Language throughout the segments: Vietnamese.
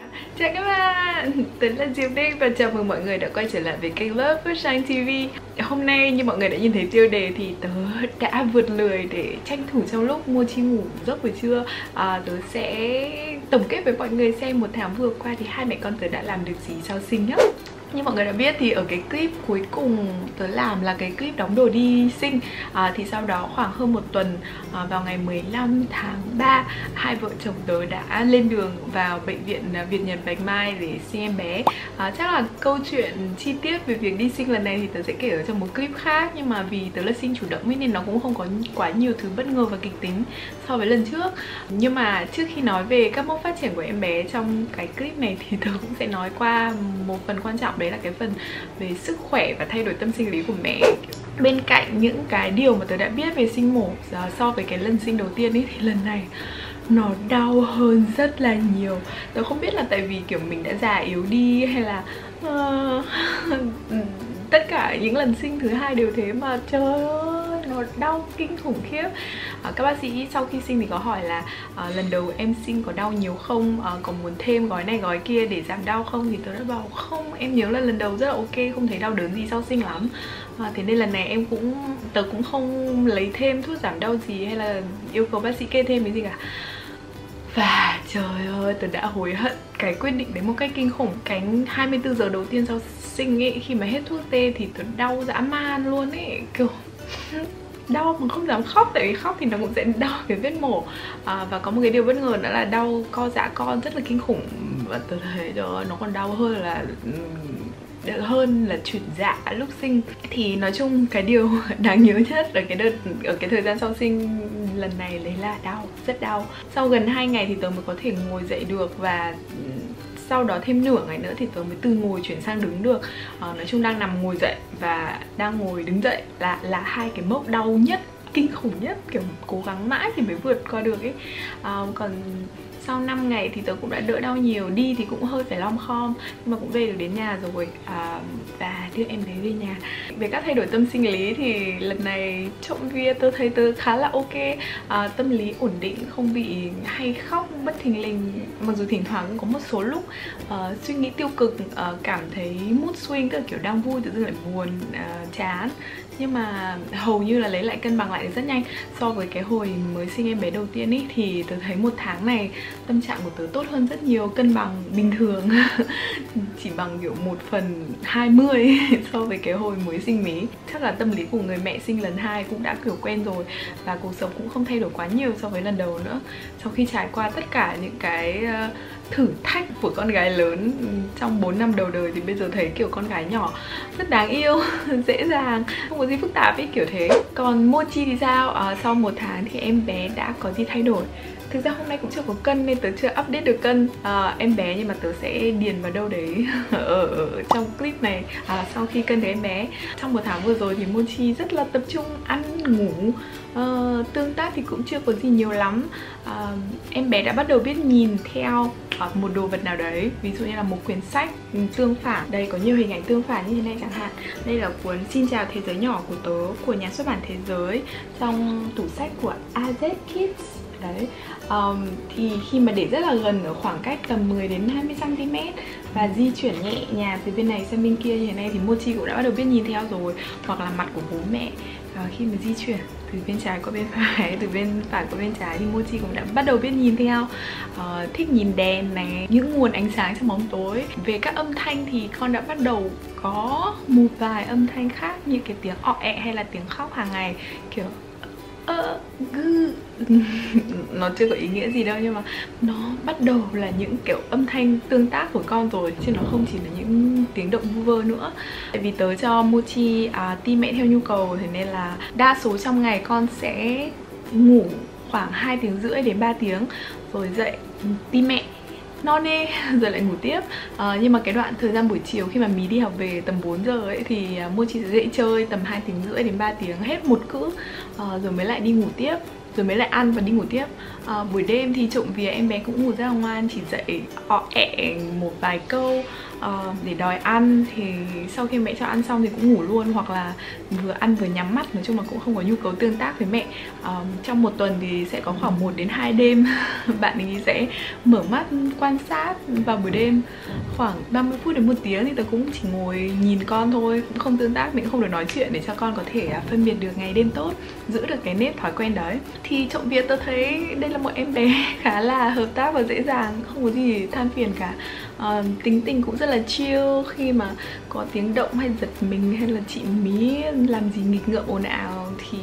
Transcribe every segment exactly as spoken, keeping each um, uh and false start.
Chào các bạn, Tớ là Diệp Đinh và chào mừng mọi người đã quay trở lại với kênh Love with Shine ti vi. Hôm nay như mọi người đã nhìn thấy tiêu đề thì tớ đã vượt lười để tranh thủ trong lúc Mochi ngủ giấc buổi trưa. à, Tớ sẽ tổng kết với mọi người xem một tháng vừa qua thì hai mẹ con tớ đã làm được gì sau sinh nhá. Như mọi người đã biết thì ở cái clip cuối cùng tớ làm là cái clip đóng đồ đi sinh, à, thì sau đó khoảng hơn một tuần, à, vào ngày mười lăm tháng ba, hai vợ chồng tớ đã lên đường vào bệnh viện Việt Nhật Bạch Mai để sinh em bé. à, Chắc là câu chuyện chi tiết về việc đi sinh lần này thì tớ sẽ kể ở trong một clip khác, nhưng mà vì tớ là sinh chủ động nên nó cũng không có quá nhiều thứ bất ngờ và kịch tính so với lần trước. Nhưng mà trước khi nói về các mốc phát triển của em bé trong cái clip này thì tớ cũng sẽ nói qua một phần quan trọng, đấy là cái phần về sức khỏe và thay đổi tâm sinh lý của mẹ. Bên cạnh những cái điều mà tớ đã biết về sinh mổ so với cái lần sinh đầu tiên ấy, thì lần này nó đau hơn rất là nhiều. Tớ không biết là tại vì kiểu mình đã già yếu đi hay là uh, tất cả những lần sinh thứ hai đều thế mà trời ơi nó đau kinh khủng khiếp. à, Các bác sĩ sau khi sinh thì có hỏi là à, lần đầu em sinh có đau nhiều không, à, có muốn thêm gói này gói kia để giảm đau không, thì tớ đã bảo không, em nhớ là lần đầu rất là ok, không thấy đau đớn gì sau sinh lắm. à, Thế nên lần này em cũng tớ cũng không lấy thêm thuốc giảm đau gì hay là yêu cầu bác sĩ kê thêm cái gì cả. Và trời ơi, tớ đã hối hận cái quyết định đấy một cách kinh khủng. Cái hai mươi tư giờ đầu tiên sau sinh ấy, khi mà hết thuốc tê thì tớ đau dã man luôn ấy. Kiểu đau mà không dám khóc, tại vì khóc thì nó cũng sẽ đau cái vết mổ. à, Và có một cái điều bất ngờ nữa là đau co giã con rất là kinh khủng. Và tớ thấy trời ơi, nó còn đau hơn là hơn là chuyển dạ lúc sinh. Thì nói chung cái điều đáng nhớ nhất ở cái đợt ở cái thời gian sau sinh lần này đấy là đau, rất đau. Sau gần hai ngày thì tớ mới có thể ngồi dậy được, và sau đó thêm nửa ngày nữa thì tớ mới từ ngồi chuyển sang đứng được. à, Nói chung đang nằm ngồi dậy và đang ngồi đứng dậy là là hai cái mốc đau nhất, kinh khủng nhất, kiểu cố gắng mãi thì mới vượt qua được ấy. à, Còn sau năm ngày thì tớ cũng đã đỡ đau nhiều, đi thì cũng hơi phải lom khom nhưng mà cũng về được đến nhà rồi, à, và đưa em bé về nhà. Về các thay đổi tâm sinh lý thì lần này trộm vía tớ thấy tớ khá là ok. à, Tâm lý ổn định, không bị hay khóc bất thình lình, mặc dù thỉnh thoảng cũng có một số lúc uh, suy nghĩ tiêu cực, uh, cảm thấy mood swing, tức là kiểu đang vui tự dưng lại buồn, uh, chán, nhưng mà hầu như là lấy lại cân bằng lại được rất nhanh. So với cái hồi mới sinh em bé đầu tiên ý, thì tớ thấy một tháng này tâm trạng của tớ tốt hơn rất nhiều, cân bằng bình thường chỉ bằng kiểu một phần hai mươi so với cái hồi mới sinh mí. Chắc là tâm lý của người mẹ sinh lần hai cũng đã kiểu quen rồi, và cuộc sống cũng không thay đổi quá nhiều so với lần đầu nữa. Sau khi trải qua tất cả những cái uh, thử thách của con gái lớn trong bốn năm đầu đời thì bây giờ thấy kiểu con gái nhỏ rất đáng yêu, dễ dàng, không có gì phức tạp ấy, kiểu thế. Còn Mochi thì sao? À, sau một tháng thì em bé đã có gì thay đổi? Thực ra hôm nay cũng chưa có cân nên tớ chưa update được cân à, em bé, nhưng mà tớ sẽ điền vào đâu đấy ở, ở trong clip này à, sau khi cân được em bé. Trong một tháng vừa rồi thì Mochi rất là tập trung ăn ngủ, à, tương tác thì cũng chưa có gì nhiều lắm. à, Em bé đã bắt đầu biết nhìn theo à, một đồ vật nào đấy, ví dụ như là một quyển sách tương phản. Đây có nhiều hình ảnh tương phản như thế này chẳng hạn. Đây là cuốn Xin chào thế giới nhỏ của tớ, của nhà xuất bản Thế giới, trong tủ sách của a zét Kids. Đấy, um, thì khi mà để rất là gần, ở khoảng cách tầm mười đến hai mươi xăng ti mét và di chuyển nhẹ nhàng từ bên này sang bên kia như thế này thì Mochi cũng đã bắt đầu biết nhìn theo rồi. Hoặc là mặt của bố mẹ, à, khi mà di chuyển từ bên trái qua bên phải, từ bên phải qua bên trái thì Mochi cũng đã bắt đầu biết nhìn theo. uh, Thích nhìn đèn này, những nguồn ánh sáng trong bóng tối. Về các âm thanh thì con đã bắt đầu có một vài âm thanh khác, như cái tiếng ọ ẹ hay là tiếng khóc hàng ngày, kiểu ơ gư nó chưa có ý nghĩa gì đâu, nhưng mà nó bắt đầu là những kiểu âm thanh tương tác của con rồi, chứ nó không chỉ là những tiếng động vu vơ nữa. Tại vì tớ cho Mochi à, ti mẹ theo nhu cầu, thế nên là đa số trong ngày con sẽ ngủ khoảng hai tiếng rưỡi đến ba tiếng, rồi dậy ti mẹ no nê rồi lại ngủ tiếp. à, Nhưng mà cái đoạn thời gian buổi chiều khi mà Mí đi học về tầm bốn giờ ấy thì Mochi sẽ dậy chơi tầm hai tiếng rưỡi đến ba tiếng, hết một cữ, à, rồi mới lại đi ngủ tiếp, rồi mới lại ăn và đi ngủ tiếp. À, buổi đêm thì trộm vía em bé cũng ngủ rất là ngoan, chỉ dậy ọ ẹ một vài câu uh, để đòi ăn. Thì sau khi mẹ cho ăn xong thì cũng ngủ luôn, hoặc là vừa ăn vừa nhắm mắt. Nói chung là cũng không có nhu cầu tương tác với mẹ. uh, Trong một tuần thì sẽ có khoảng một đến hai đêm bạn ấy sẽ mở mắt quan sát vào buổi đêm khoảng ba mươi phút đến một tiếng, thì tớ cũng chỉ ngồi nhìn con thôi, cũng không tương tác, mình cũng không được nói chuyện, để cho con có thể uh, phân biệt được ngày đêm tốt, giữ được cái nếp thói quen đấy. Thì trộm vía tớ thấy đây là một em bé khá là hợp tác và dễ dàng, không có gì than phiền cả. uh, Tính tình cũng rất là chill, khi mà có tiếng động hay giật mình hay là chị Mí làm gì nghịch ngợm ồn ào thì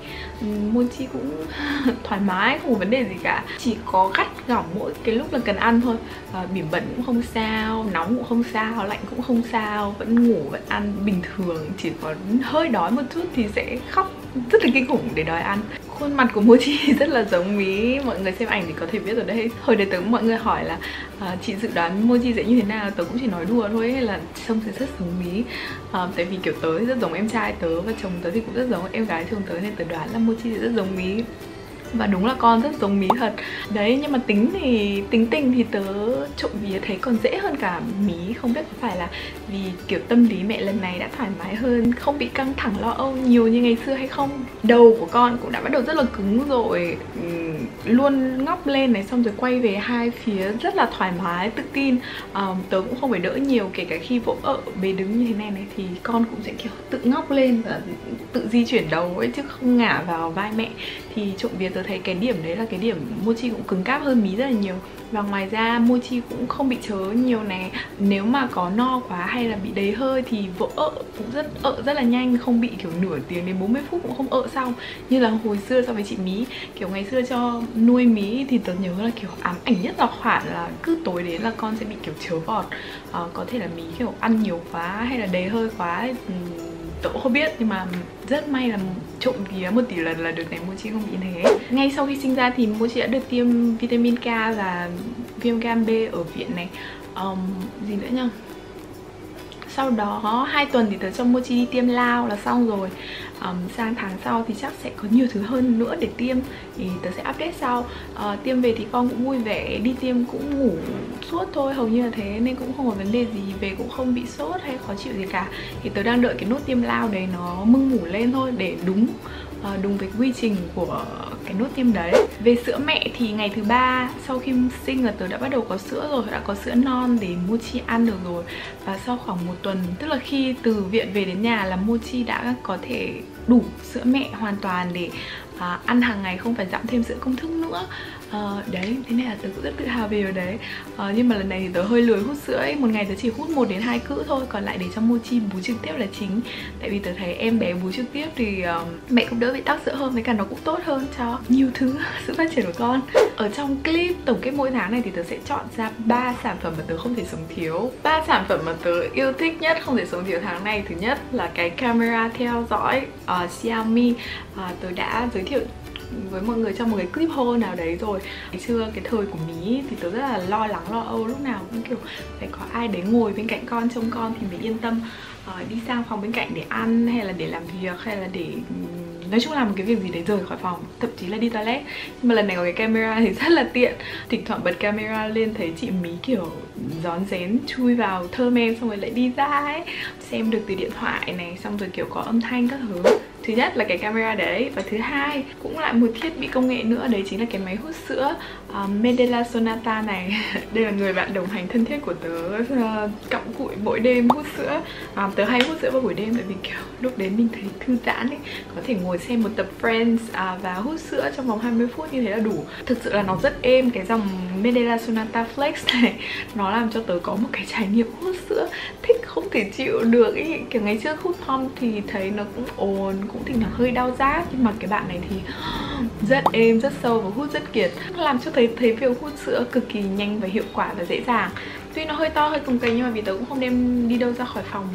Mochi cũng thoải mái, không có vấn đề gì cả. Chỉ có gắt gỏng mỗi cái lúc là cần ăn thôi. à, Bỉm bẩn cũng không sao, nóng cũng không sao, lạnh cũng không sao, vẫn ngủ, vẫn ăn bình thường. Chỉ có hơi đói một chút thì sẽ khóc rất là kinh khủng để đòi ăn. Khuôn mặt của Mochi rất là giống Mí, mọi người xem ảnh thì có thể biết rồi đấy. Hồi đấy tớ mọi người hỏi là à, chị dự đoán Mochi sẽ như thế nào, tớ cũng chỉ nói đùa thôi, hay là trông sẽ rất giống Mí. à, Tại vì kiểu tớ rất giống em trai tớ, và chồng tớ thì cũng rất giống em gái chồng tớ, nên tớ đoán là Mochi sẽ rất giống Mí. Và đúng là con rất giống Mí thật. Đấy, nhưng mà tính thì tính tình thì tớ trộm vía thấy còn dễ hơn cả Mí. Không biết có phải là vì kiểu tâm lý mẹ lần này đã thoải mái hơn, không bị căng thẳng lo âu nhiều như ngày xưa hay không. Đầu của con cũng đã bắt đầu rất là cứng rồi, luôn ngóc lên này, xong rồi quay về hai phía rất là thoải mái, tự tin. à, Tớ cũng không phải đỡ nhiều, kể cả khi vỗ ợ bế đứng như thế này này thì con cũng sẽ kiểu tự ngóc lên và tự di chuyển đầu ấy, chứ không ngả vào vai mẹ. Thì trộm vía tớ thấy cái điểm đấy là cái điểm Mochi cũng cứng cáp hơn Mí rất là nhiều. Và ngoài ra Mochi cũng không bị chớ nhiều này. Nếu mà có no quá hay là bị đầy hơi thì vỗ ợ cũng rất ợ rất là nhanh, không bị kiểu nửa tiếng đến bốn mươi phút cũng không ợ xong. Như là hồi xưa so với chị Mí, kiểu ngày xưa cho nuôi Mí thì tớ nhớ là kiểu ám ảnh nhất là khoản là cứ tối đến là con sẽ bị kiểu chớ vọt. à, Có thể là Mí kiểu ăn nhiều quá hay là đầy hơi quá, tớ cũng không biết, nhưng mà rất may là trộm vía một tỷ lần là đợt này Mochi không bị thế. Ngay sau khi sinh ra thì Mochi đã được tiêm vitamin K và viêm gan B ở viện này. um, Gì nữa nhá. Sau đó hai tuần thì tớ cho Mochi đi tiêm lao là xong rồi. um, Sang tháng sau thì chắc sẽ có nhiều thứ hơn nữa để tiêm, thì tớ sẽ update sau. uh, Tiêm về thì con cũng vui vẻ, đi tiêm cũng ngủ suốt thôi, hầu như là thế, nên cũng không có vấn đề gì. Về cũng không bị sốt hay khó chịu gì cả. Thì tớ đang đợi cái nốt tiêm lao đấy nó mưng mủ lên thôi, để đúng uh, đúng với quy trình của cái nốt tiêm đấy. Về sữa mẹ thì ngày thứ ba sau khi sinh là tớ đã bắt đầu có sữa rồi, đã có sữa non để Mochi ăn được rồi. Và sau khoảng một tuần, tức là khi từ viện về đến nhà là Mochi đã có thể đủ sữa mẹ hoàn toàn để à, ăn hàng ngày, không phải dặm thêm sữa công thức nữa. à, Đấy, thế nên là tớ cũng rất tự hào về điều đấy. à, Nhưng mà lần này thì tớ hơi lười hút sữa ấy. Một ngày tớ chỉ hút một đến hai cữ thôi, còn lại để cho Mochi bú trực tiếp là chính. Tại vì tớ thấy em bé bú trực tiếp thì uh, mẹ cũng đỡ bị tắc sữa hơn, với cả nó cũng tốt hơn cho nhiều thứ sự phát triển của con. Ở trong clip tổng kết mỗi tháng này thì tớ sẽ chọn ra ba sản phẩm mà tớ không thể sống thiếu. Ba sản phẩm mà tớ yêu thích nhất, không thể sống thiếu tháng này. Thứ nhất là cái camera theo dõi uh, Xiaomi. uh, Tớ đã giới thiệu với mọi người trong một cái clip haul nào đấy rồi. Ngày xưa cái thời của Mí thì tớ rất là lo lắng lo âu, lúc nào cũng kiểu phải có ai đấy ngồi bên cạnh con, trông con thì mới yên tâm uh, đi sang phòng bên cạnh để ăn, hay là để làm việc, hay là để nói chung là một cái việc gì đấy rời khỏi phòng, thậm chí là đi toilet. Nhưng mà lần này có cái camera thì rất là tiện. Thỉnh thoảng bật camera lên thấy chị Mí kiểu rón rén chui vào thơm em, xong rồi lại đi ra ấy, xem được từ điện thoại này, xong rồi kiểu có âm thanh các thứ. Thứ nhất là cái camera đấy. Và thứ hai cũng lại một thiết bị công nghệ nữa, đấy chính là cái máy hút sữa uh, Medela Sonata này. Đây là người bạn đồng hành thân thiết của tớ, uh, cặm cụi mỗi đêm hút sữa. uh, Tớ hay hút sữa vào buổi đêm, tại vì kiểu lúc đến mình thấy thư giãn ấy, có thể ngồi xem một tập Friends uh, và hút sữa trong vòng hai mươi phút như thế là đủ. Thực sự là nó rất êm, cái dòng Medela Sonata Flex này nó làm cho tớ có một cái trải nghiệm hút sữa thích không thể chịu được ý. Kiểu ngày trước hút pump thì thấy nó cũng ồn, cũng thỉnh thoảng hơi đau rát, nhưng mà cái bạn này thì rất êm, rất sâu và hút rất kiệt, làm cho thấy thấy việc hút sữa cực kỳ nhanh và hiệu quả và dễ dàng. Tuy nó hơi to, hơi cồng kềnh, nhưng mà vì tớ cũng không đem đi đâu ra khỏi phòng, nó cũng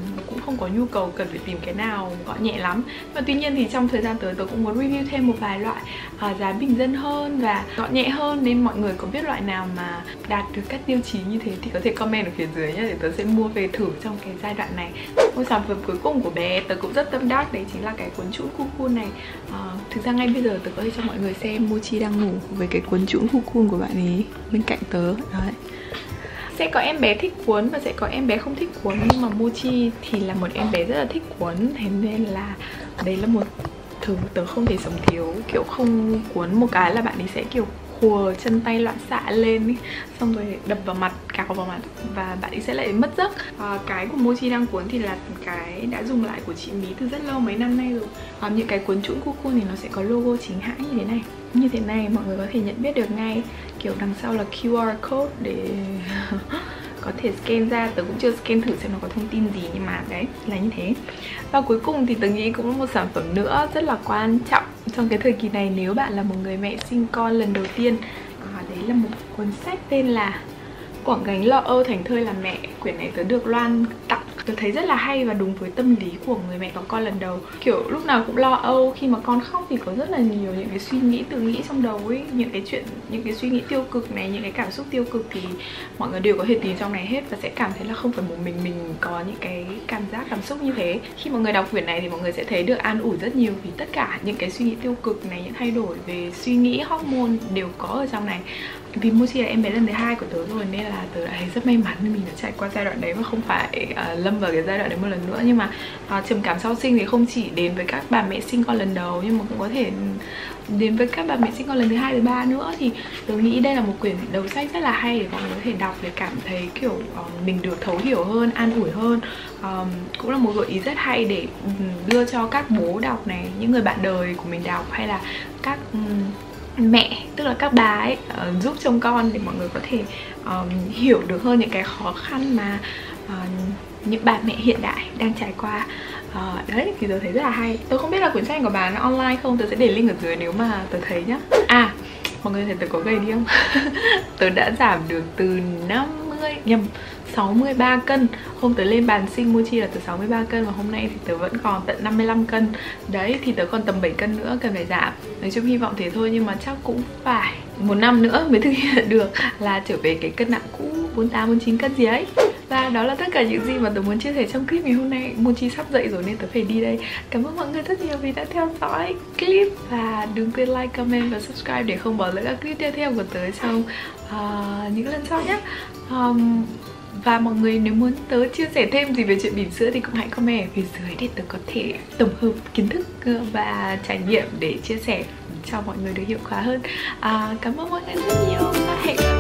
không có nhu cầu cần phải tìm cái nào gọn nhẹ lắm. Và tuy nhiên thì trong thời gian tới tôi cũng muốn review thêm một vài loại uh, giá bình dân hơn và gọn nhẹ hơn, nên mọi người có biết loại nào mà đạt được các tiêu chí như thế thì có thể comment ở phía dưới nhé, để tớ sẽ mua về thử trong cái giai đoạn này. Một sản phẩm cuối cùng của bé tớ cũng rất tâm đắc, đấy chính là cái cuốn trũn Cocoon này. uh, Thực ra ngay bây giờ tớ có thể cho mọi người xem Mochi đang ngủ với cái cuốn trũn Cocoon của bạn ấy bên cạnh tớ. Đấy. Sẽ có em bé thích cuốn và sẽ có em bé không thích cuốn, nhưng mà Mochi thì là một em bé rất là thích cuốn, thế nên là đấy là một thứ tớ không thể sống thiếu. Kiểu không cuốn một cái là bạn ấy sẽ kiểu khùa chân tay loạn xạ lên ý, xong rồi đập vào mặt, cào vào mặt và bạn ấy sẽ lại mất giấc. à, Cái của Mochi đang cuốn thì là cái đã dùng lại của chị Mí từ rất lâu, mấy năm nay rồi. à, Những cái cuốn trũn Cocoon thì nó sẽ có logo chính hãng như thế này. Như thế này mọi người có thể nhận biết được ngay, kiểu đằng sau là Q R code để có thể scan ra. Tớ cũng chưa scan thử xem nó có thông tin gì, nhưng mà đấy là như thế. Và cuối cùng thì tớ nghĩ cũng là một sản phẩm nữa rất là quan trọng trong cái thời kỳ này nếu bạn là một người mẹ sinh con lần đầu tiên. à, Đấy là một cuốn sách tên là Quẳng gánh lo âu thành thơi làm mẹ. Quyển này tớ được Loan tặng. Tớ thấy rất là hay và đúng với tâm lý của người mẹ có con lần đầu. Kiểu lúc nào cũng lo âu, khi mà con khóc thì có rất là nhiều những cái suy nghĩ, tự nghĩ trong đầu ấy. Những cái chuyện, những cái suy nghĩ tiêu cực này, những cái cảm xúc tiêu cực thì mọi người đều có thể tìm trong này hết. Và sẽ cảm thấy là không phải một mình mình có những cái cảm giác, cảm xúc như thế. Khi mọi người đọc quyển này thì mọi người sẽ thấy được an ủi rất nhiều, vì tất cả những cái suy nghĩ tiêu cực này, những thay đổi về suy nghĩ, hormone đều có ở trong này. Vì Mochi là em bé lần thứ hai của tớ rồi nên là tớ đã thấy rất may mắn mình đã trải qua giai đoạn đấy và không phải uh, lâm vào cái giai đoạn đấy một lần nữa. Nhưng mà uh, trầm cảm sau sinh thì không chỉ đến với các bà mẹ sinh con lần đầu, nhưng mà cũng có thể đến với các bà mẹ sinh con lần thứ hai, thứ ba nữa. Thì tớ nghĩ đây là một quyển đầu sách rất là hay để mọi người có thể đọc để cảm thấy kiểu uh, mình được thấu hiểu hơn, an ủi hơn. um, Cũng là một gợi ý rất hay để đưa cho các bố đọc này, những người bạn đời của mình đọc, hay là các um, mẹ, tức là các bà ấy uh, giúp trông con, để mọi người có thể um, hiểu được hơn những cái khó khăn mà uh, những bà mẹ hiện đại đang trải qua. uh, Đấy, thì tôi thấy rất là hay. Tôi không biết là quyển sách có bán online không, tôi sẽ để link ở dưới nếu mà tôi thấy nhá. À, mọi người thấy tôi có gầy đi không? Tôi đã giảm được từ năm mươi, nhầm, sáu mươi ba cân. Hôm tớ lên bàn sinh Mochi là từ sáu mươi ba cân, và hôm nay thì tớ vẫn còn tận năm mươi lăm cân. Đấy, thì tớ còn tầm bảy cân nữa cần phải giảm. Nói chung hy vọng thế thôi, nhưng mà chắc cũng phải một năm nữa mới thực hiện được là trở về cái cân nặng cũ, bốn mươi tám, bốn mươi chín cân gì ấy. Và đó là tất cả những gì mà tớ muốn chia sẻ trong clip ngày hôm nay. Mochi sắp dậy rồi nên tớ phải đi đây. Cảm ơn mọi người rất nhiều vì đã theo dõi clip. Và đừng quên like, comment và subscribe để không bỏ lỡ các clip tiếp theo của tớ trong uh, những lần sau nhé. um, Và mọi người nếu muốn tớ chia sẻ thêm gì về chuyện bỉm sữa thì cũng hãy comment ở phía dưới để tớ có thể tổng hợp kiến thức và trải nghiệm để chia sẻ cho mọi người được hiệu quả hơn. à, Cảm ơn mọi người rất nhiều và hẹn gặp lại.